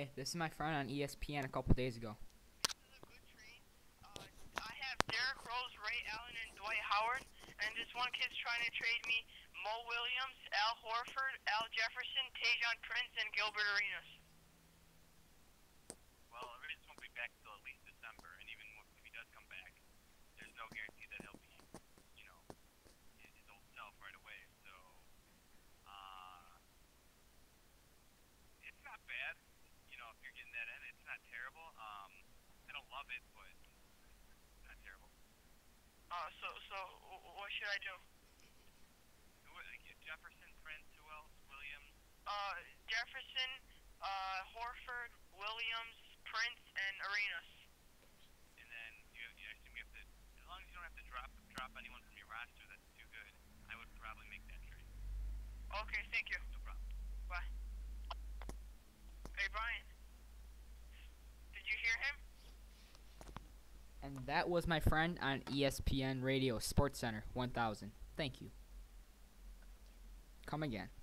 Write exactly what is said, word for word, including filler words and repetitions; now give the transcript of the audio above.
Hey, this is my friend on E S P N a couple days ago. This is a good trade. Uh, I have Derrick Rose, Ray Allen, and Dwight Howard, and this one kid's trying to trade me Mo Williams, Al Horford, Al Jefferson, Tajon Prince, and Gilbert Arenas. Well, Arenas won't be back till at least December, and even if he does come back, there's no guarantee that he'll be, you know, his, his old self right away. So, uh, it's not bad. You know, if you're getting that in, it's not terrible. Um, I don't love it, but it's not terrible. Uh, so, so, what should I do? Who, uh, Jefferson, Prince, who else? Williams? Uh, Jefferson, uh, Horford, Williams, Prince, and Arenas. And then you, you I assume you have to, as long as you don't have to drop drop anyone from your roster that's too good, I would probably make that trade. Okay, thank you. No problem. Bye. Hey, Brian. Did you hear him? And that was my friend on E S P N Radio Sports Center one thousand. Thank you. Come again.